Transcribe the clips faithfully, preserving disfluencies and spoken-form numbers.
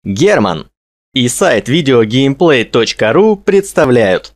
Герман и сайт видеогеймплей точка ру представляют.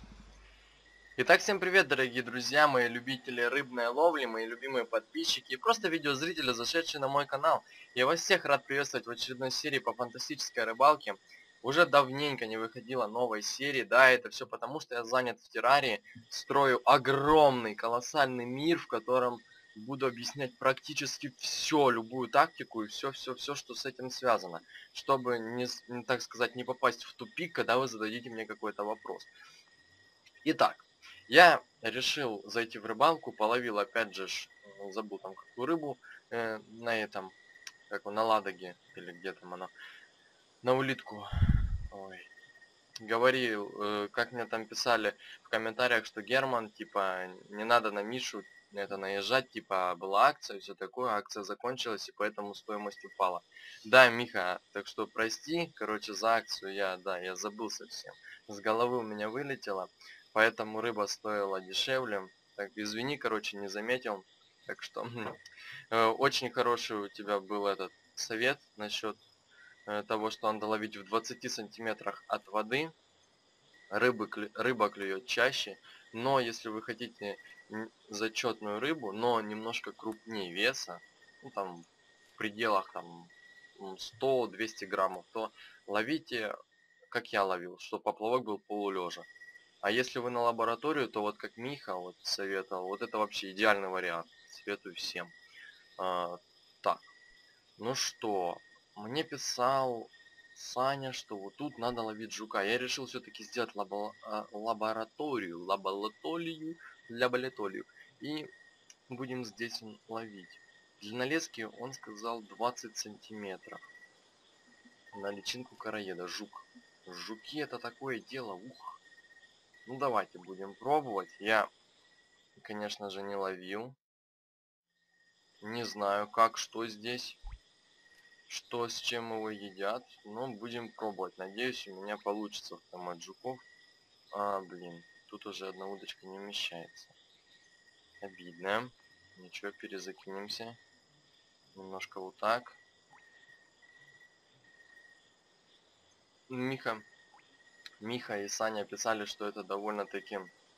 Итак, всем привет, дорогие друзья, мои любители рыбной ловли, мои любимые подписчики и просто видеозрители, зашедшие на мой канал. Я вас всех рад приветствовать в очередной серии по фантастической рыбалке. Уже давненько не выходила новой серии, да, это все потому, что я занят в террарии, строю огромный, колоссальный мир, в котором буду объяснять практически все, любую тактику и все-все-все, что с этим связано, чтобы, не, не, так сказать, не попасть в тупик, когда вы зададите мне какой-то вопрос. Итак, я решил зайти в рыбалку, половил опять же, ж, забыл там какую рыбу, э, на этом, как он, на Ладоге, или где там оно, на улитку. Ой. Говорил, э, как мне там писали в комментариях, что Герман, типа, не надо на Мишу это наезжать, типа, была акция и все такое, акция закончилась, и поэтому стоимость упала. Да, Миха, так что прости, короче, за акцию я, да, я забыл совсем. С головы у меня вылетело, поэтому рыба стоила дешевле. Так, извини, короче, не заметил. Так что, э, очень хороший у тебя был этот совет насчет э, того, что надо ловить в двадцати сантиметрах от воды. Рыбы, клю- рыба клюет чаще, но если вы хотите н- зачетную рыбу, но немножко крупнее веса, ну там в пределах там сто-двести граммов, то ловите, как я ловил, что поплавок был полулежа. А если вы на лабораторию, то вот как Миха вот советовал, вот это вообще идеальный вариант. Советую всем. А, так, ну что, мне писал Саня, что вот тут надо ловить жука. Я решил все-таки сделать лабо- а, лабораторию, лабораторию, лабораторию. И будем здесь м, ловить. Длина лески, он сказал, двадцать сантиметров. На личинку короеда, жук. Жуки это такое дело, ух. Ну давайте будем пробовать. Я, конечно же, не ловил. Не знаю, как, что здесь. Что с чем его едят, но будем пробовать. Надеюсь, у меня получится поймать жуков. А, блин, тут уже одна удочка не вмещается. Обидно. Ничего, перезакинемся. Немножко вот так. Миха, Миха и Саня писали, что это довольно-таки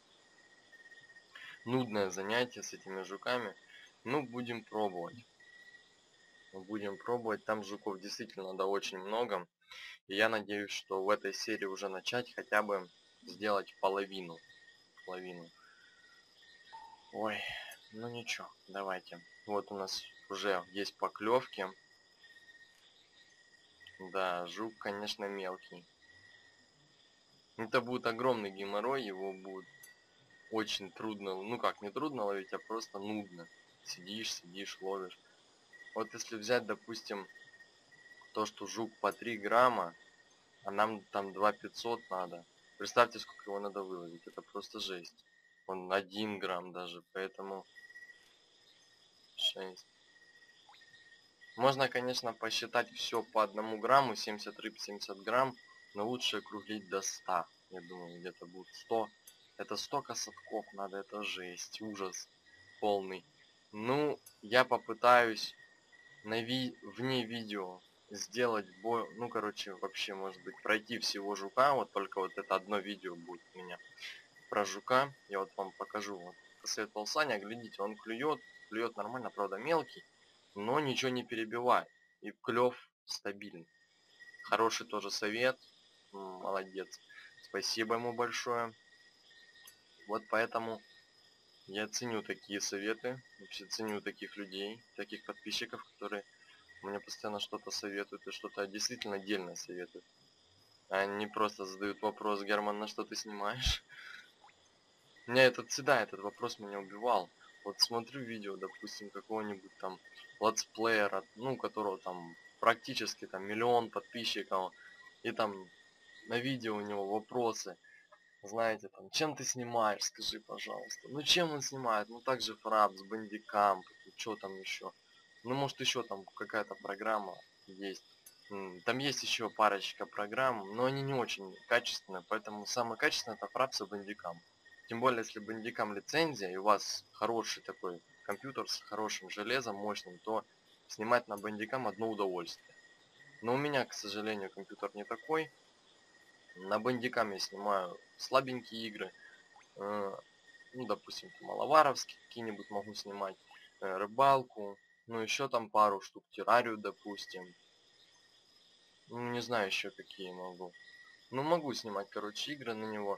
нудное занятие с этими жуками. Ну, будем пробовать. Будем пробовать. Там жуков действительно надо очень много. И я надеюсь, что в этой серии уже начать хотя бы сделать половину. Половину. Ой, ну ничего, давайте. Вот у нас уже есть поклевки. Да, жук, конечно, мелкий. Это будет огромный геморрой, его будет очень трудно, ну как, не трудно ловить, а просто нудно. Сидишь, сидишь, ловишь. Вот если взять, допустим, то, что жук по три грамма, а нам там два пятьсот надо. Представьте, сколько его надо выловить, это просто жесть. Он один грамм даже, поэтому шесть. Можно, конечно, посчитать все по одному грамму, семьдесят рыб, семьдесят грамм, но лучше округлить до ста. Я думаю, где-то будет сто. Это сто косатков надо, это жесть, ужас полный. Ну, я попытаюсь на ви... вне видео сделать бой, ну, короче, вообще, может быть, пройти всего жука, вот только вот это одно видео будет у меня про жука. Я вот вам покажу, вот, посоветовал Саня, глядите, он клюет, клюет нормально, правда, мелкий, но ничего не перебивает. И клев стабильный. Хороший тоже совет. Молодец. Спасибо ему большое. Вот поэтому я ценю такие советы. Вообще ценю таких людей, таких подписчиков, которые мне постоянно что-то советуют и что-то действительно отдельно советуют. А не просто задают вопрос: Герман, на что ты снимаешь? Меня этот всегда этот вопрос меня убивал. Вот смотрю видео, допустим, какого-нибудь там летсплеера, ну, у которого там практически там миллион подписчиков, и там на видео у него вопросы, знаете, там, чем ты снимаешь, скажи, пожалуйста. Ну, чем он снимает? Ну, также Фрапс, Бандикамп, что там еще? Ну, может, еще там какая-то программа есть. М, Там есть еще парочка программ, но они не очень качественные, поэтому самое качественное это Фрапс и Бандикамп. Тем более, если Бандикам лицензия, и у вас хороший такой компьютер с хорошим железом, мощным, то снимать на Бандикам одно удовольствие. Но у меня, к сожалению, компьютер не такой. На бандикам я снимаю слабенькие игры. Э, ну, допустим, там маловаровские какие-нибудь могу снимать. Э, рыбалку. Ну, еще там пару штук. Террарию, допустим. Ну, не знаю еще какие могу. Ну, могу снимать, короче, игры на него.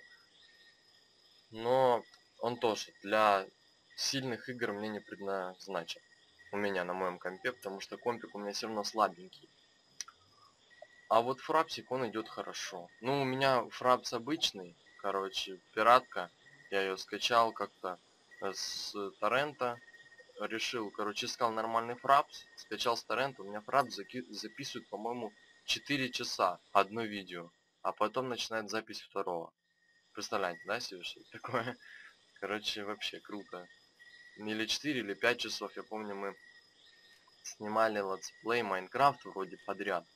Но он тоже для сильных игр мне не предназначен. У меня на моем компе, потому что компик у меня все равно слабенький. А вот фрапсик, он идет хорошо. Ну, у меня фрапс обычный, короче, пиратка. Я ее скачал как-то с торрента. Решил, короче, искал нормальный фрапс. Скачал с торрента. У меня фрапс записывает, по-моему, четыре часа одно видео. А потом начинает запись второго. Представляете, да, себе что такое? Короче, вообще круто. Или четыре, или пять часов. Я помню, мы снимали летсплей Майнкрафт вроде подряд.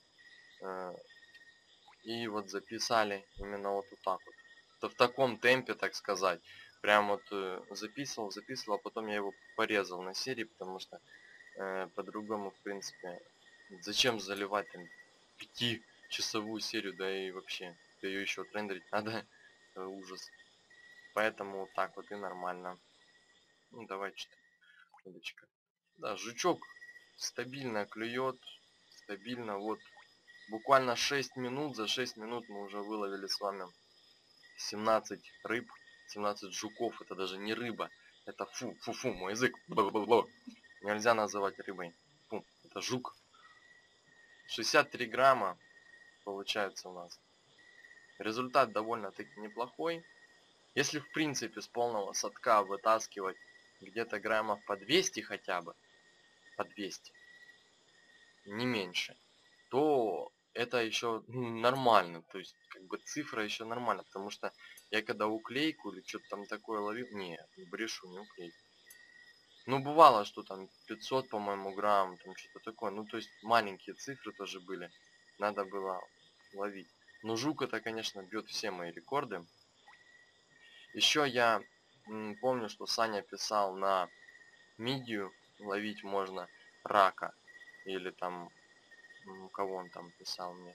И вот записали именно вот, вот так вот. То в таком темпе, так сказать. Прям вот э, записывал, записывал, а потом я его порезал на серии, потому что э, по-другому, в принципе, зачем заливать там пятичасовую серию, да и вообще, ее еще отрендерить надо, э, ужас. Поэтому вот так вот и нормально. Ну давайте что-то, удочка. Да, жучок стабильно клюет, стабильно, вот. Буквально шесть минут, за шесть минут мы уже выловили с вами семнадцать рыб, семнадцать жуков. Это даже не рыба, это фу, фу, фу, мой язык. Бла-бла-бла. Нельзя называть рыбой. Фу, это жук. шестьдесят три грамма получается у нас. Результат довольно-таки неплохой. Если в принципе с полного садка вытаскивать где-то граммов по двести хотя бы, по двести, не меньше, то это еще нормально, то есть как бы цифра еще нормально, потому что я когда уклейку или что-то там такое ловил, не, брешу, не уклейку. Ну бывало, что там пятьсот, по-моему, грамм, там что-то такое, ну то есть маленькие цифры тоже были, надо было ловить. Но жук это, конечно, бьет все мои рекорды. Еще я м, помню, что Саня писал на мидию ловить можно рака, или там, м, кого он там писал мне.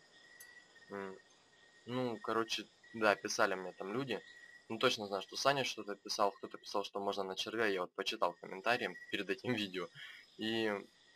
Ну, короче, да, писали мне там люди. Ну, точно знаю, что Саня что-то писал, кто-то писал, что можно на червя. Я вот почитал комментарии перед этим видео. И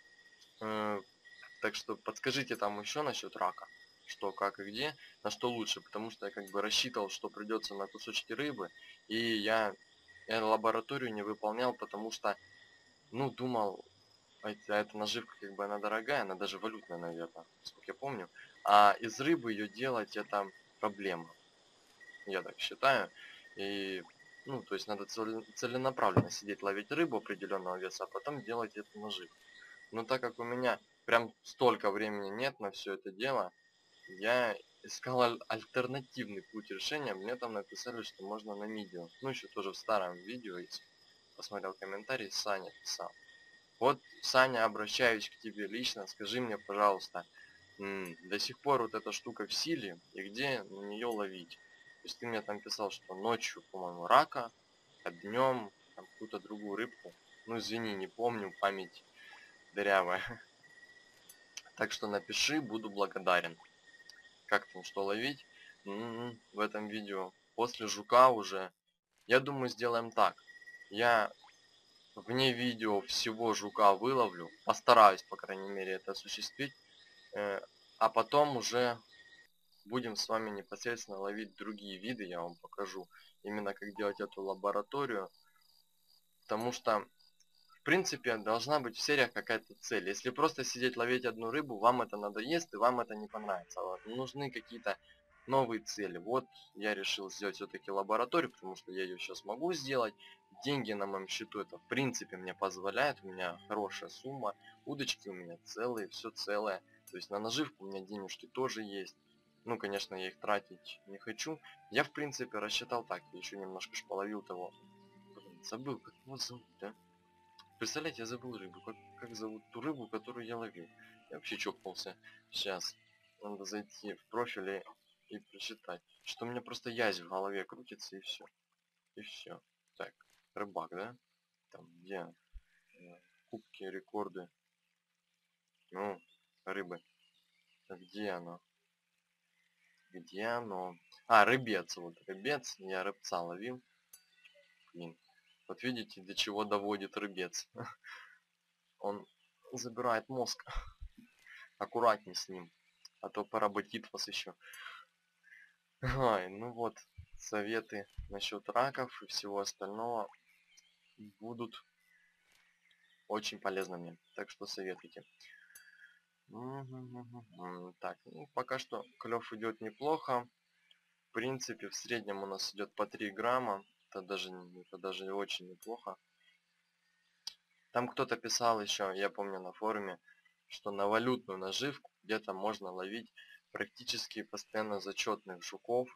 э, так что подскажите там еще насчет рака. Что, как и где, на что лучше. Потому что я как бы рассчитывал, что придется на кусочки рыбы. И я, я лабораторию не выполнял, потому что, ну, думал, а эта, эта наживка как бы она дорогая, она даже валютная, наверное, насколько я помню. А из рыбы ее делать это проблема. Я так считаю. И, ну, то есть надо целенаправленно сидеть ловить рыбу определенного веса, а потом делать эту наживку. Но так как у меня прям столько времени нет на все это дело, я искал аль альтернативный путь решения. Мне там написали, что можно на видео. Ну, еще тоже в старом видео, если посмотрел комментарий, Саня писал. Вот, Саня, обращаюсь к тебе лично, скажи мне, пожалуйста, до сих пор вот эта штука в силе, и где на нее ловить? То есть ты мне там писал, что ночью, по-моему, рака, а днем там какую-то другую рыбку. Ну, извини, не помню, память дырявая. Так что напиши, буду благодарен. Как там, что ловить? М-м, в этом видео. После жука уже. Я думаю, сделаем так. Я вне видео всего жука выловлю. Постараюсь, по крайней мере, это осуществить. Э, а потом уже будем с вами непосредственно ловить другие виды, я вам покажу. Именно как делать эту лабораторию. Потому что, в принципе, должна быть в сериях какая-то цель. Если просто сидеть ловить одну рыбу, вам это надоест и вам это не понравится. Вот. Нужны какие-то новые цели. Вот я решил сделать все-таки лабораторию, потому что я ее сейчас могу сделать. Деньги на моем счету это в принципе мне позволяет. У меня хорошая сумма. Удочки у меня целые, все целое. То есть на наживку у меня денежки тоже есть. Ну, конечно, я их тратить не хочу. Я, в принципе, рассчитал так. Я еще немножко ж половил того. Блин, забыл, как его зовут, да? Представляете, я забыл рыбу. Как, как зовут ту рыбу, которую я ловил? Я вообще чокнулся. Сейчас. Надо зайти в профиль и, и прочитать. Что у меня просто язь в голове крутится и все. И все. Так, рыбак, да? Там где? Э, Кубки, рекорды. Ну, рыбы. Где оно? Где оно? А, рыбец. Вот рыбец. Я рыбца ловил. Блин. Вот видите, до чего доводит рыбец. Он забирает мозг. Аккуратней с ним. А то поработит вас еще. Ай, ну вот. Советы насчет раков и всего остального будут очень полезны мне. Так что советуйте. Мгм. Так, ну пока что клев идет неплохо. В принципе, в среднем у нас идет по три грамма. Это даже, не- это даже очень неплохо. Там кто-то писал еще, я помню на форуме, что на валютную наживку где-то можно ловить практически постоянно зачетных жуков.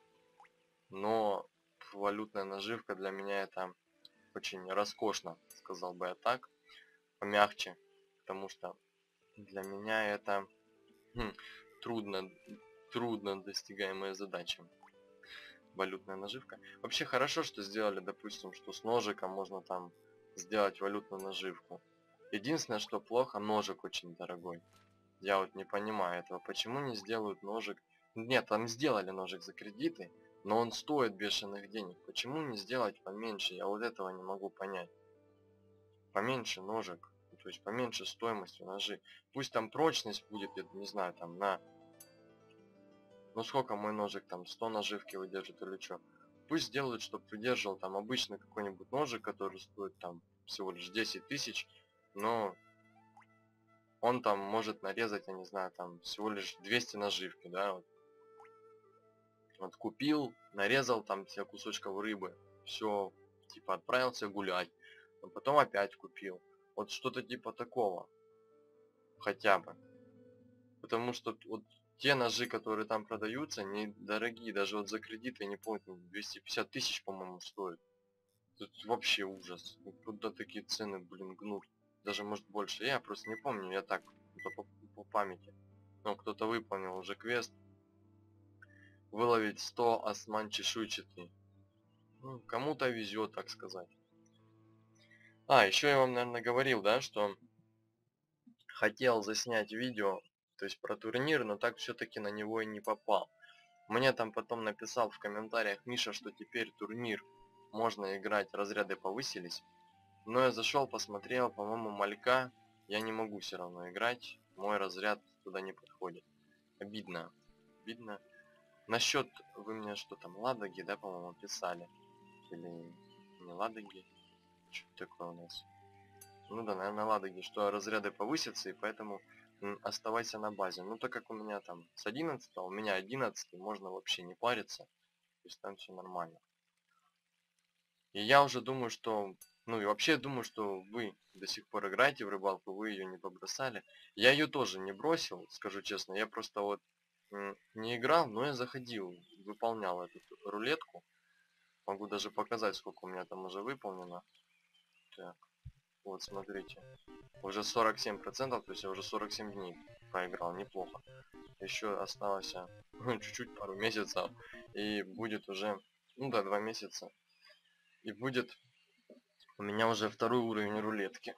Но валютная наживка для меня это очень роскошно, сказал бы я так, помягче. Потому что для меня это хм, трудно, трудно достигаемая задача. Валютная наживка. Вообще хорошо, что сделали, допустим, что с ножиком можно там сделать валютную наживку. Единственное, что плохо, ножик очень дорогой. Я вот не понимаю этого. Почему не сделают ножик? Нет, там сделали ножик за кредиты, но он стоит бешеных денег. Почему не сделать поменьше? Я вот этого не могу понять. Поменьше ножик. То есть поменьше стоимостью ножи. Пусть там прочность будет, я не знаю, там на... Ну сколько мой ножик там, сто наживки выдержит или что? Пусть сделают, чтобы выдерживал там обычный какой-нибудь ножик, который стоит там всего лишь десять тысяч, но он там может нарезать, я не знаю, там всего лишь двести наживки, да, вот. Вот купил, нарезал там себе кусочков рыбы, все, типа отправился гулять, а потом опять купил. Вот что-то типа такого, хотя бы. Потому что вот те ножи, которые там продаются, они дорогие, даже вот за кредиты, я не помню, двести пятьдесят тысяч, по-моему, стоит. Тут вообще ужас. Ну, куда такие цены, блин, гнут? Даже может больше. Я просто не помню, я так, по, по памяти. Но кто-то выполнил уже квест. Выловить сто осман чешуйчатый. Ну, кому-то везет, так сказать. А, еще я вам, наверное, говорил, да, что хотел заснять видео, то есть про турнир, но так все-таки на него и не попал. Мне там потом написал в комментариях Миша, что теперь турнир можно играть, разряды повысились. Но я зашел, посмотрел, по-моему, малька я не могу все равно играть. Мой разряд туда не подходит. Обидно. Обидно. Насчет, вы мне что там, Ладоги, да, по-моему, писали? Или не Ладоги? Что такое у нас? Ну да, наверное, Ладоги, что разряды повысятся, и поэтому м, оставайся на базе. Ну так как у меня там с одиннадцатого, у меня одиннадцатый, можно вообще не париться. То есть там все нормально. И я уже думаю, что... Ну и вообще думаю, что вы до сих пор играете в рыбалку, вы ее не побросали. Я ее тоже не бросил, скажу честно. Я просто вот м, не играл, но я заходил, выполнял эту рулетку. Могу даже показать, сколько у меня там уже выполнено. Так, вот смотрите. Уже сорок семь процентов, то есть я уже сорок семь дней поиграл, неплохо. Еще осталось ну, чуть-чуть, пару месяцев, и будет уже, ну да, два месяца. И будет у меня уже второй уровень рулетки.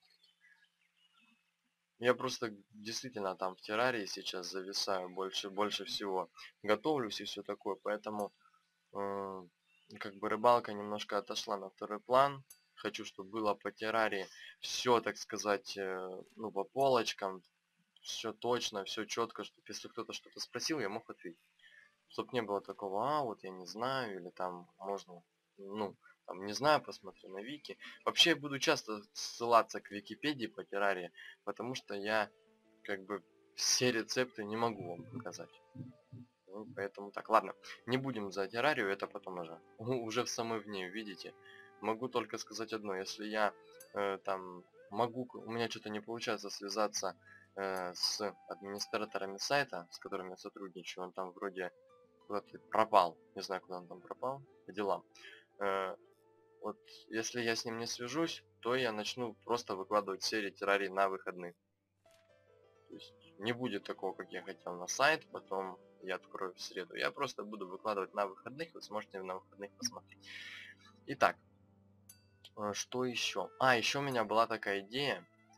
Я просто действительно там в террарии сейчас зависаю больше, больше всего. Готовлюсь и все такое, поэтому э, как бы рыбалка немножко отошла на второй план. Хочу, чтобы было по террарии все, так сказать, э, ну по полочкам, все точно, все четко, чтобы если кто-то что-то спросил, я мог ответить. Чтоб не было такого, а вот я не знаю, или там можно, ну, там не знаю, посмотрю на вики. Вообще я буду часто ссылаться к Википедии по террарии, потому что я как бы все рецепты не могу вам показать. Ну, поэтому так, ладно, не будем за террарию, это потом уже, уже в самой в ней увидите. Могу только сказать одно, если я э, там могу, у меня что-то не получается связаться э, с администраторами сайта, с которыми я сотрудничаю, он там вроде куда-то пропал, не знаю, куда он там пропал, по делам. Э, вот если я с ним не свяжусь, то я начну просто выкладывать серии террарий на выходных. То есть не будет такого, как я хотел, на сайт, потом я открою в среду. Я просто буду выкладывать на выходных, вы сможете на выходных посмотреть. Итак, э, что еще? А, еще у меня была такая идея.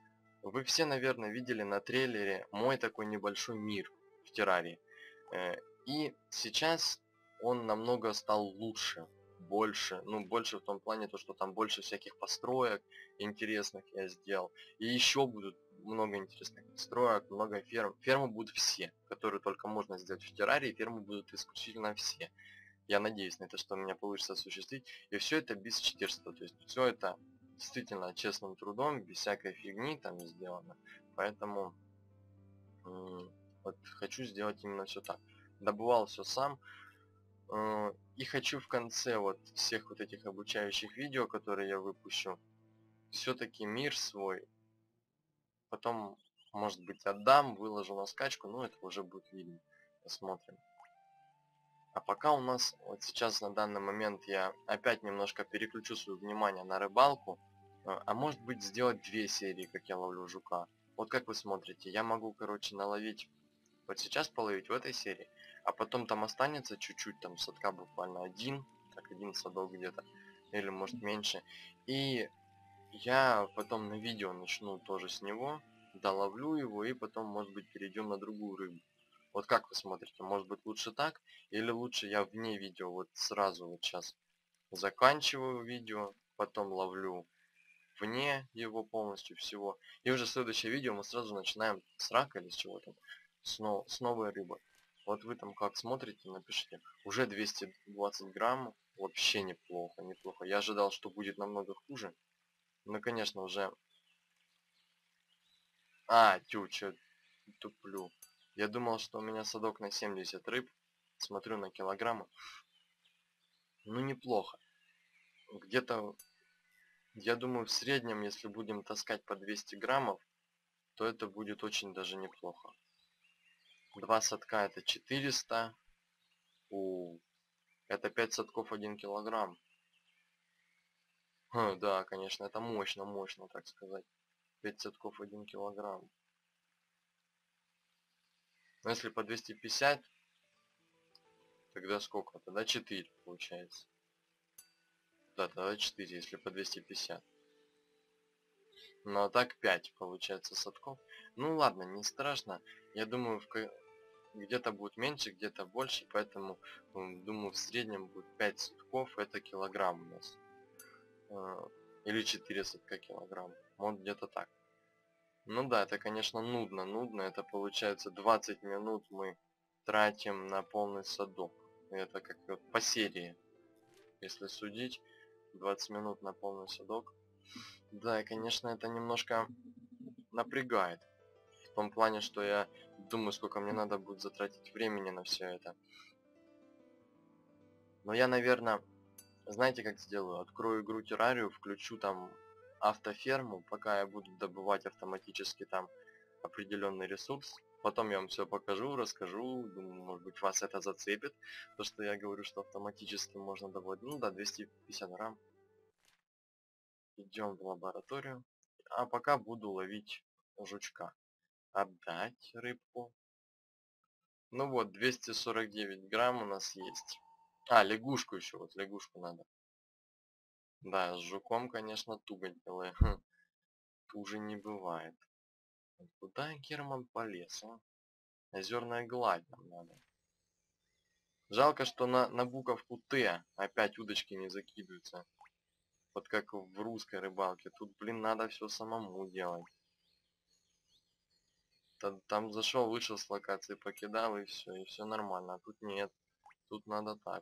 Вы все, наверное, видели на трейлере мой такой небольшой мир в террарии. Э, И сейчас он намного стал лучше, больше. Ну, больше в том плане, то, что там больше всяких построек интересных я сделал. И еще будут много интересных построек, много ферм. Фермы будут все, которые только можно сделать в террарии. Фермы будут исключительно все. Я надеюсь на это, что у меня получится осуществить. И все это без читерства. То есть все это действительно честным трудом, без всякой фигни там сделано. Поэтому м, вот хочу сделать именно все так. Добывал все сам. э, И хочу в конце вот всех вот этих обучающих видео, которые я выпущу, все-таки мир свой. Потом, может быть, отдам, выложу на скачку, но это уже будет видно. Посмотрим. А пока у нас, вот сейчас на данный момент я опять немножко переключу свое внимание на рыбалку. А а может быть сделать две серии, как я ловлю жука. Вот как вы смотрите, я могу, короче, наловить, вот сейчас половить в этой серии, а потом там останется чуть-чуть, там садка буквально один, так один садок где-то, или может меньше. И я потом на видео начну тоже с него, доловлю его, и потом, может быть, перейдем на другую рыбу. Вот как вы смотрите, может быть лучше так, или лучше я вне видео, вот сразу вот сейчас заканчиваю видео, потом ловлю вне его полностью всего, и уже следующее видео мы сразу начинаем с рака или с чего там, с, но, с новой рыбы. Вот вы там как смотрите, напишите. Уже двести двадцать грамм, вообще неплохо, неплохо. Я ожидал, что будет намного хуже. Ну, конечно, уже... А, тю, чё туплю. Я думал, что у меня садок на семьдесят рыб. Смотрю на килограммы. Ну, неплохо. Где-то, я думаю, в среднем, если будем таскать по двести граммов, то это будет очень даже неплохо. Два садка это четыреста. У, это пять садков один килограмм. Ха, да, конечно, это мощно, мощно, так сказать. Пять садков один килограмм. Но если по двести пятьдесят, тогда сколько? Тогда четыре получается. Да, тогда четыре, если по двести пятьдесят. Ну а так пять получается садков. Ну ладно, не страшно. Я думаю, в ка- где-то будет меньше, где-то больше, поэтому м, думаю, в среднем будет пять садков, это килограмм у нас. Э, Или четыре садка килограмм. Вот где-то так. Ну да, это, конечно, нудно, нудно. Это получается двадцать минут мы тратим на полный садок. Это как вот по серии, если судить. двадцать минут на полный садок. Да, и, конечно, это немножко напрягает. В том плане, что я думаю, сколько мне надо будет затратить времени на все это. Но я, наверное, знаете, как сделаю? Открою игру Террарию, включу там автоферму, пока я буду добывать автоматически там определенный ресурс. Потом я вам все покажу, расскажу. Думаю, может быть, вас это зацепит. То, что я говорю, что автоматически можно добывать. Ну да, двести пятьдесят грамм. Идем в лабораторию. А пока буду ловить жучка. Отдать рыбку. Ну вот, двести сорок девять грамм у нас есть. А, лягушку еще, вот лягушку надо. Да, с жуком, конечно, туго делаю. Хм, туже не бывает. Куда Герман полез, а? Озерная гладь нам надо. Жалко, что на, на буковку Т опять удочки не закидываются. Вот как в русской рыбалке. Тут, блин, надо все самому делать. Там, там зашел, вышел с локации, покидал и все, и все нормально. А тут нет. Тут надо так.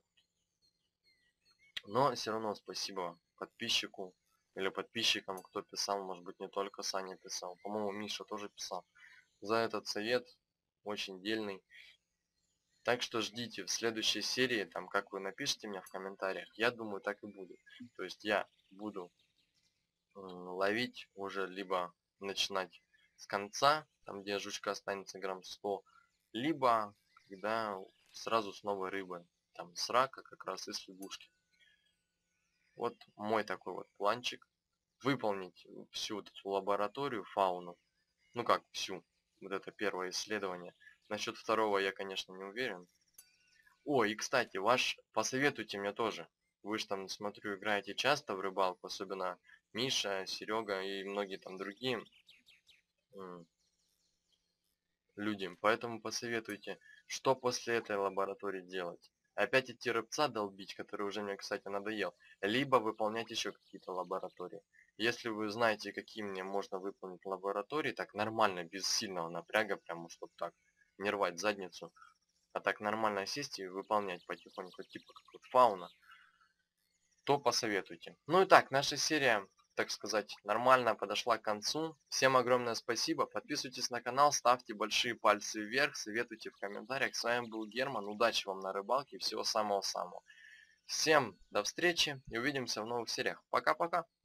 Но все равно спасибо подписчику или подписчикам, кто писал, может быть, не только Саня писал. По-моему, Миша тоже писал. За этот совет очень дельный. Так что ждите в следующей серии, там, как вы напишите мне в комментариях, я думаю, так и будет. То есть я буду ловить уже, либо начинать с конца, там где жучка останется грамм сто, либо когда сразу с новой рыбой, там с рака как раз и с лягушки. Вот мой такой вот планчик. Выполнить всю вот эту лабораторию, фауну. Ну как всю. Вот это первое исследование. Насчет второго я, конечно, не уверен. О, и кстати, ваш посоветуйте мне тоже. Вы же там, смотрю, играете часто в рыбалку, особенно Миша, Серега и многие там другие. м, люди. Поэтому посоветуйте, что после этой лаборатории делать. Опять идти рыбца долбить, который уже мне, кстати, надоел, либо выполнять еще какие-то лаборатории. Если вы знаете, какие мне можно выполнить лаборатории, так нормально, без сильного напряга, прямо чтобы так, не рвать задницу, а так нормально сесть и выполнять потихоньку, типа как вот фауна, то посоветуйте. Ну и так, наша серия, так сказать, нормально подошла к концу. Всем огромное спасибо. Подписывайтесь на канал, ставьте большие пальцы вверх, советуйте в комментариях. С вами был Герман. Удачи вам на рыбалке и всего самого-самого. Всем до встречи и увидимся в новых сериях. Пока-пока.